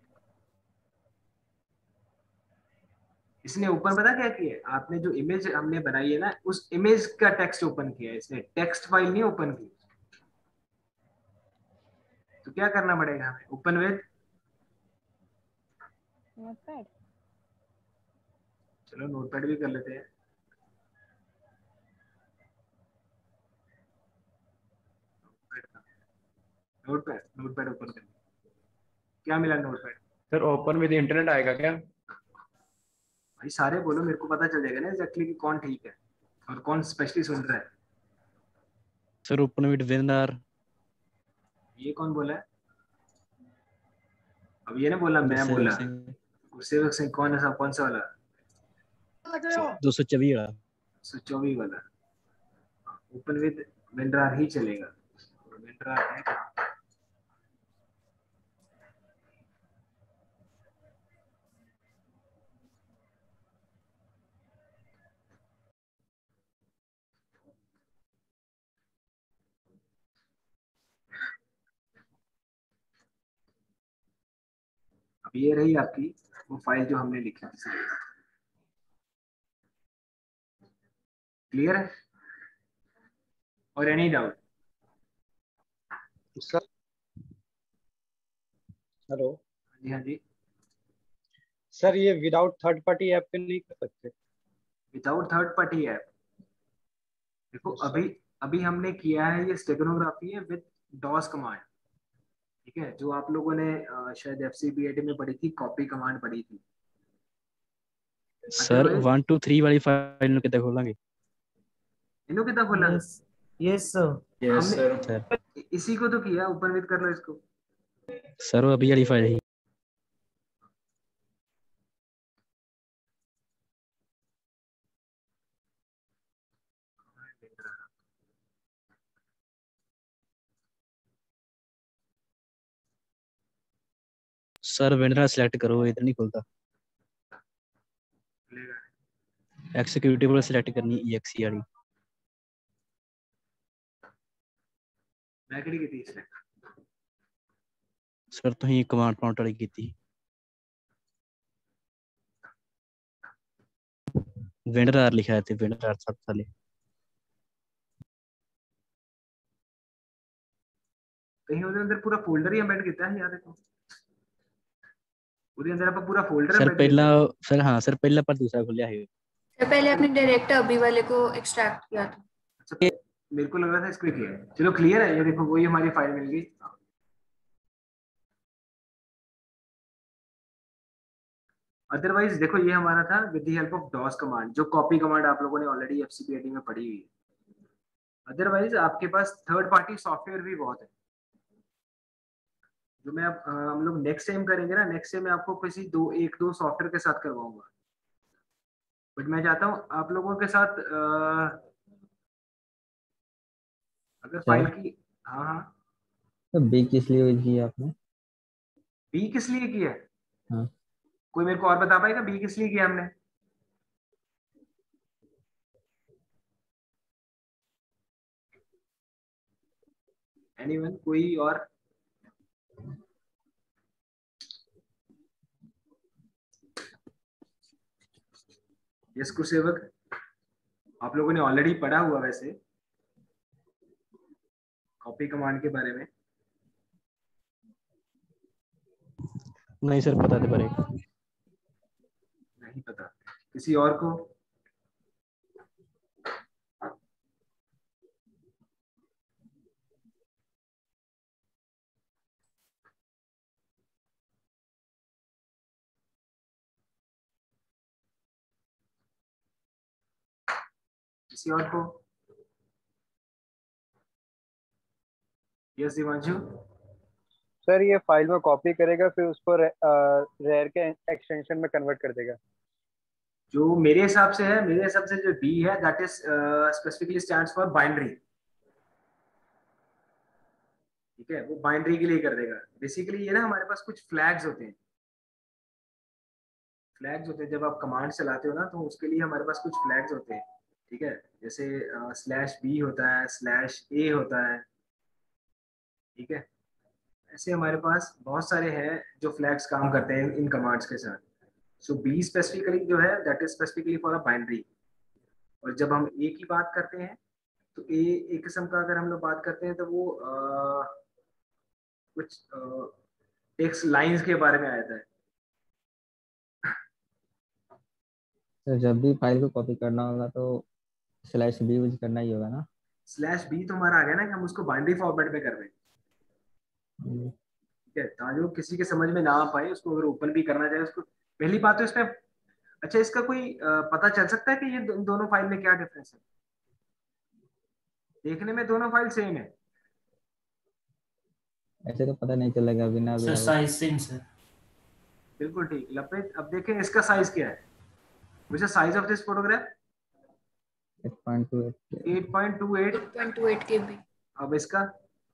इसने ओपन पता क्या किया है, आपने जो इमेज हमने बनाई है ना, उस इमेज का टेक्स्ट ओपन किया है इसने, टेक्स्ट फाइल नहीं ओपन की। तो क्या करना पड़ेगा हमें, ओपन विद, नोटपैड। चलो नोटपैड भी कर लेते हैं। नोटपैड नोटपैड ओपन कर, क्या मिला notepad? Sir open with internet आएगा क्या? भाई सारे बोलो, मेरे को पता चल जाएगा ना एग्जैक्टली कि कौन ठीक है और कौन स्पेशली सुन रहा है। Sir open with WinRAR. ये कौन बोला है? अब ये ना बोला, मैं बोला। गुरसेवक सिंह कौन है, कौन सा वाला? दो सौ चौबीस वाला। सौ चौबीस वाला। ओपन विद विनरार ही चलेगा। विनरार है क्या? अब ये रही आपकी वो फाइल जो हमने लिखी थी। क्लियर है? और एनी डाउट? Sir hello. हाँ जी हाँ जी। सर ये विदाउट थर्ड पार्टी ऐप पे नहीं कर सकते? विदाउट थर्ड पार्टी ऐप, देखो अभी अभी हमने किया है ये स्टेगनोग्राफी है विद डॉस कमांड, ठीक है, जो आप लोगों ने अ, शायद एफसीबीएटी में पढ़ी थी, कॉपी कमांड पढ़ी थी। सर वन टू थ्री वाली फाइल ਨੂੰ ਕਿੱਦਾਂ ਖੋਲਾਂਗੇ? इन्हों कितना खोला? Yes yes sir. यस हमने सर। इसी को तो किया, ओपन विद कर लो इसको। सर वो अभी वाली फाइल है। सर विनर सेलेक्ट करो, इधर नहीं खुलता। एग्जीक्यूटिव सेलेक्ट करनी ईएक्सी वाली। मैं कड़ी की थी इसने? सर तुम कमांड प्रॉम्प्ट वाली की थी। विनर आर लिखा है थे, विनर आर सब साले। कहीं उसके अंदर पूरा फोल्डर ही एम्बेड किया है, याद देखो पूरे अंदर आप पूरा फोल्डर सर एम्बेड पहला किया है। सर हाँ सर पहला पर दूसरा खुलिया है। सर पहले आपने डायरेक्ट अभी वाले को एक्सट्रैक्ट किया था। अच्छा, मेरे को लग रहा था इसको ही किया है। चलो क्लियर है, ये देखो वही हमारी फाइल मिल गई। अदरवाइज देखो ये हमारा था with the help of DOS command, जो कॉपी कमांड आप लोगों ने ऑलरेडी एफसीपीएटी में पढ़ी हुई है। अदरवाइज आपके पास थर्ड पार्टी सॉफ्टवेयर भी बहुत है, जो मैं अब हम लोग नेक्स्ट टाइम करेंगे ना, नेक्स्ट टाइम मैं आपको किसी दो एक दो सॉफ्टवेयर के साथ करवाऊंगा। बट मैं चाहता हूँ आप लोगों के साथ आ, अगर फाइल की, हाँ हाँ। तो बी किस लिए यूज किया आपने? बी किस लिए किया? हाँ। कोई मेरे को और बता पाएगा बी किस लिए किया हमने? एनीवन, कोई और? यस कुसेवक, आप लोगों ने ऑलरेडी पढ़ा हुआ वैसे कॉपी कमांड के बारे में। नहीं सर पता थे बारे। नहीं पता, किसी और को? किसी और को? यस दिवांशु। सर ये फाइल में कॉपी करेगा फिर उसको रेयर के एक्सटेंशन में कन्वर्ट कर देगा। जो मेरे हिसाब से है, मेरे हिसाब से जो बी है that is specifically stands for binary, ठीक है, वो बाइनरी के लिए कर देगा। बेसिकली ये ना हमारे पास कुछ फ्लैग्स होते हैं, फ्लैग्स होते हैं जब आप कमांड चलाते हो ना, तो उसके लिए हमारे पास कुछ फ्लैग्स होते हैं, ठीक है। जैसे स्लैश बी होता है, स्लैश ए होता है, ठीक है। ऐसे हमारे पास बहुत सारे हैं जो फ्लैग्स काम करते हैं इन कमांड्स के साथ। सो बी स्पेसिफिकली जो है that is specifically for a binary. और जब हम ए की बात करते हैं तो ए एक किस्म का अगर हम लोग बात करते हैं तो वो आ, कुछ टेक्स्ट लाइंस के बारे में आता है। तो जब भी फाइल को कॉपी करना होगा तो स्लैश बी यूज करना ही होगा ना। स्लैश बी तो हमारा आ गया ना कि हम उसको बाइनरी फॉर्मेट में कर रहे हैं, हम्म, ठीक है। ताकि वो किसी के समझ में ना आ पाए, उसको अगर ओपन भी करना चाहे उसको, पहली बात तो इसमें, अच्छा इसका कोई अ, पता चल सकता है कि ये दो, दोनों फाइल में क्या डिफरेंस है? देखने में दोनों फाइल सेम है। ऐसे तो पता नहीं चलेगा बिना sir without. Size same sir. बिल्कुल ठीक लपेट। अब देखें इसका साइज क्या है, which size of this photograph eight point two eight. Eight point two eight. Eight point two eight KB. अब इसका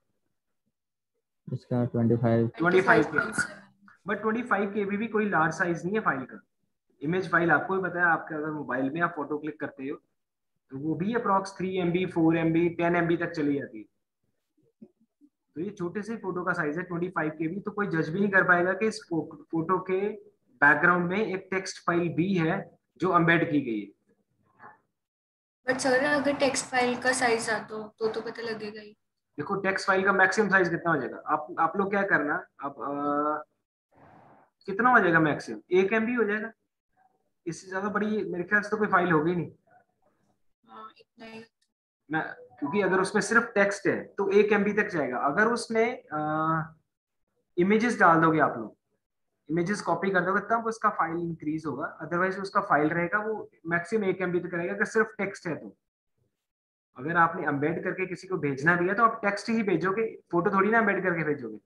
इसका ट्वेंटी फाइव। ट्वेंटी फाइव के बट ट्वेंटी फाइव के भी कोई लार्ज साइज नहीं है फाइल का। इमेज फाइल आपको भी पता है, आपके अगर मोबाइल में आप फोटो क्लिक करते हो तो वो भी अप्रॉक्स थ्री एम बी फोर एम बी टेन एम बी तक चली जाती है। तो ये छोटे से फोटो का साइज है ट्वेंटी फाइव के बी। तो कोई जज भी नहीं कर पाएगा कि इस फो, फोटो के बैकग्राउंड में एक टेक्स्ट फाइल भी है जो एम्बेड की गई है। बट सर अगर टेक्स्ट फाइल का साइज आ तो तो, तो पता लगेगा ही। देखो टेक्स्ट फाइल का मैक्सिमम साइज कितना हो जाएगा, आप आप लोग क्या करना, आप आ, कितना हो जाएगा मैक्सिमम? एक एम बी हो जाएगा। इससे ज्यादा बड़ी मेरे ख्याल से तो कोई फाइल होगी नहीं। हाँ इतना ही। मैं क्योंकि अगर उसमें सिर्फ टेक्स्ट है तो एक एमबी तक जाएगा। अगर उसमें इमेजेस डाल दोगे, आप लोग इमेजेस कॉपी कर दोगे तब उसका फाइल इंक्रीज होगा, अदरवाइज उसका फाइल रहेगा वो मैक्सिमम एक एमबी तक रहेगा अगर सिर्फ टेक्स्ट है तो। अगर आपने एम्बेड करके किसी को भेजना भी है तो आप टेक्स्ट ही भेजोगे, फोटो थोड़ी ना एम्बेड करके भेजोगे,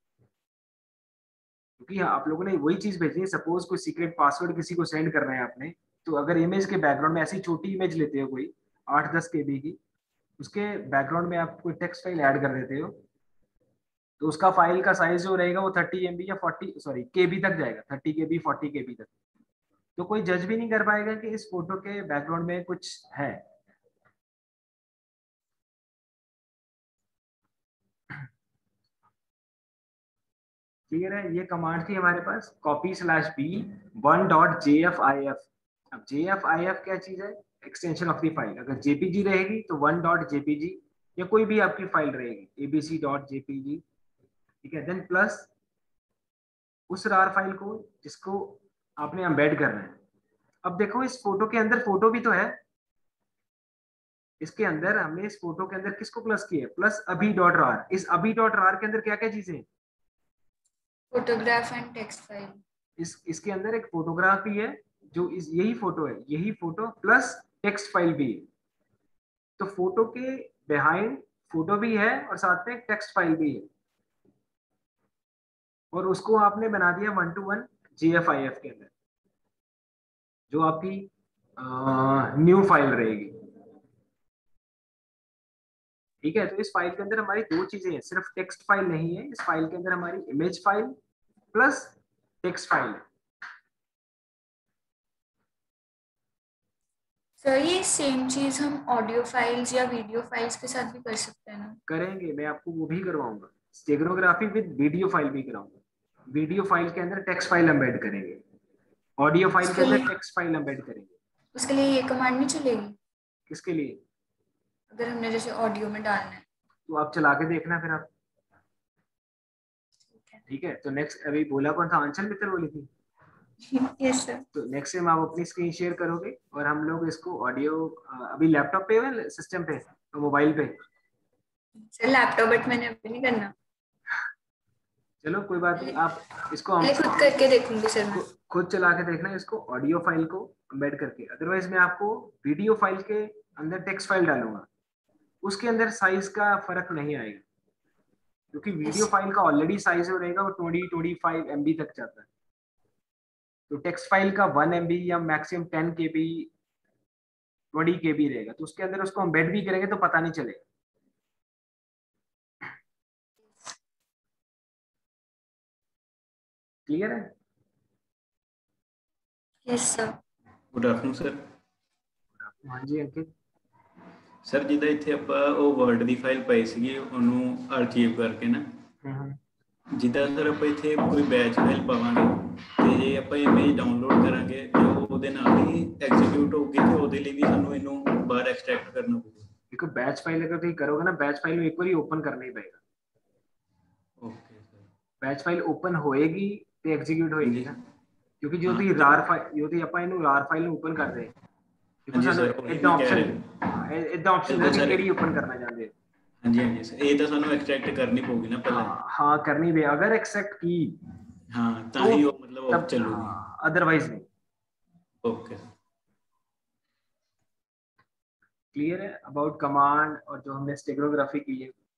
क्योंकि आप लोगों ने वही चीज भेजनी है। सपोज कोई सीक्रेट पासवर्ड किसी को सेंड करना है आपने, तो अगर इमेज के बैकग्राउंड में ऐसी छोटी इमेज लेते हो कोई आठ दस केबी की, उसके बैकग्राउंड में आप कोई टेक्स्ट फाइल ऐड कर देते हो, तो उसका फाइल का साइज जो रहेगा वो थर्टी एमबी या फोर्टी सॉरी केबी तक जाएगा, थर्टी केबी फोर्टी केबी तक। तो कोई जज भी नहीं कर पाएगा कि इस फोटो के बैकग्राउंड में कुछ है। क्लियर है? ये कमांड थी हमारे पास copy slash B one dot J F I F. अब जे एफ आई एफ क्या चीज है? Extension of the file. अगर जेपीजी रहेगी तो वन डॉट जेपीजी या कोई भी आपकी फाइल रहेगी एबीसी डॉट जेपीजी, ठीक है। देन प्लस उस रार फाइल को जिसको आपने एम्बेड करना है। अब देखो इस फोटो के अंदर फोटो भी तो है, इसके अंदर हमने इस फोटो के अंदर किसको प्लस किया है? प्लस अभी डॉट रार। इस अभी डॉट रार के अंदर क्या क्या चीजें हैं? Photograph and text file. इस इसके अंदर एक फोटोग्राफ भी है जो इस यही फोटो है, यही फोटो प्लस टेक्स्ट फाइल भी है। तो फोटो के बिहाइंड फोटो भी है और साथ में टेक्स्ट फाइल भी है, और उसको आपने बना दिया one two one G F I F के अंदर, जो आपकी न्यू फाइल रहेगी, ठीक है। तो इस फाइल के अंदर हमारी दो चीजें हैं, सिर्फ टेक्स्ट फाइल नहीं है इस फाइल के अंदर, हमारी image file plus text file है। सर ये सेम चीज हम ऑडियो फाइल्स या वीडियो फाइल्स के साथ भी कर सकते हैं ना? करेंगे, मैं आपको वो भी करवाऊंगा, स्टेगनोग्राफी विद वीडियो फाइल भी कराऊंगा। वीडियो फाइल के अंदर टेक्स्ट फाइल एम्बेड करेंगे, ऑडियो फाइल के उसके अंदर लिए टेक्स्ट फाइल एम्बेड करेंगे। उसके लिए ये कमांड नहीं चलेगी? किसके लिए? अगर हमने जैसे ऑडियो में डालना है तो आप चला के देखना फिर आप, ठीक है। तो नेक्स्ट अभी बोला कौन था? आंचल मित्र बोली थी। Yes sir. तो नेक्स्ट टाइम आप अपनी स्क्रीन शेयर करोगे और हम लोग इसको ऑडियो, अभी लैपटॉप पे है सिस्टम पे तो मोबाइल पे? सर लैपटॉप बट मैंने अभी नहीं करना। चलो कोई बात नहीं, आप इसको हम मैं खुद करके देखूंगी सर। मैं खुद चला के देखना इसको ऑडियो फाइल को एम्बेड करके। अदरवाइज मैं आपको वीडियो फाइल के अंदर टेक्स्ट फाइल डालूंगा, उसके अंदर साइज का फर्क नहीं आएगा, क्योंकि वीडियो फाइल का ऑलरेडी साइज जो रहेगा वो ट्वेंटी ट्वेंटी फाइव एमबी तक जाता है। तो टेक्स्ट फाइल का वन एमबी या maximum ten KB twenty KB रहेगा, तो उसके अंदर उसको हम एम्बेड भी करेंगे तो पता नहीं चलेगा। क्लियर है? Yes, sir. Good afternoon sir. ਹਾਂਜੀ ਅੰਕਿਤ। ਸਰ ਜਿੱਦਾਂ ਇੱਥੇ ਆਪਾਂ ਉਹ ਵਰਡ ਦੀ ਫਾਈਲ ਪਾਈ ਸੀਗੀ ਉਹਨੂੰ ਅਰਚੀਵ ਕਰਕੇ ਨਾ, ਜਿੱਦਾਂ ਸਰ ਆਪਾਂ ਇੱਥੇ ਕੋਈ ਬੈਚ ਫਾਈਲ ਪਾਵਾਂਗੇ ਤੇ ਜੇ ਆਪਾਂ ਇਮੇਜ ਡਾਊਨਲੋਡ ਕਰਾਂਗੇ ਤੇ ਉਹਦੇ ਨਾਲ ਹੀ ਐਗਜ਼ੀਕਿਊਟ ਹੋਊਗੀ ਤੇ ਉਹਦੇ ਲਈ ਵੀ ਸਾਨੂੰ ਇਹਨੂੰ ਬਾਹਰ ਐਕਸਟ੍ਰੈਕਟ ਕਰਨਾ ਪਊਗਾ। ਦੇਖੋ ਬੈਚ ਫਾਈਲ ਅਗਰ ਤੁਸੀਂ ਕਰੋਗੇ ਨਾ, ਬੈਚ ਫਾਈਲ ਨੂੰ ਇੱਕ ਵਾਰੀ ਓਪਨ ਕਰਨਾ ਹੀ ਪਏਗਾ। Okay sir. Batch file open ਹੋਏਗੀ ਤੇ ਐਗਜ਼ੀਕਿਊਟ ਹੋਏਗੀ ਨਾ, ਕਿਉਂਕਿ ਜੋ ਤੁਸੀਂ ਰਾਰ ਫਾਈਲ ਜੋ ਤੁਸੀਂ ਆਪਾਂ ਇਹਨੂੰ ਰਾਰ ਫਾਈਲ ਨੂੰ ਓਪਨ ਕਰਦੇ ਦੇਖੋ ਸਾਨੂੰ ਇਦਾਂ ਆਪਸ਼ਨ ਇਦਾਂ ਆਪਸ਼ਨ ਹੈ ਕਿ ਕਿਹੜੀ ਓਪਨ ਕਰਨਾ ਚਾਹੁੰਦੇ ਹੋ। ਹਾਂਜੀ ਹਾਂਜੀ ਸਰ, ਇਹ ਤਾਂ ਸਾਨੂੰ ਐਕਸਟ੍ਰੈਕਟ ਕਰਨੀ ਪਊਗੀ ਨਾ ਪਹਿਲਾਂ। ਹਾਂ ਕਰਨੀ ਪਏ, ਅਗਰ ਐਕਸੈਪਟ ਕੀ हाँ ਤਾਂ ਹੀ ਉਹ मतलब ਉਹ ਚੱਲੂਗੀ, अदरवाइज नहीं। ओके क्लियर है अबाउट कमांड और जो हमने स्टेगनोग्राफी की है।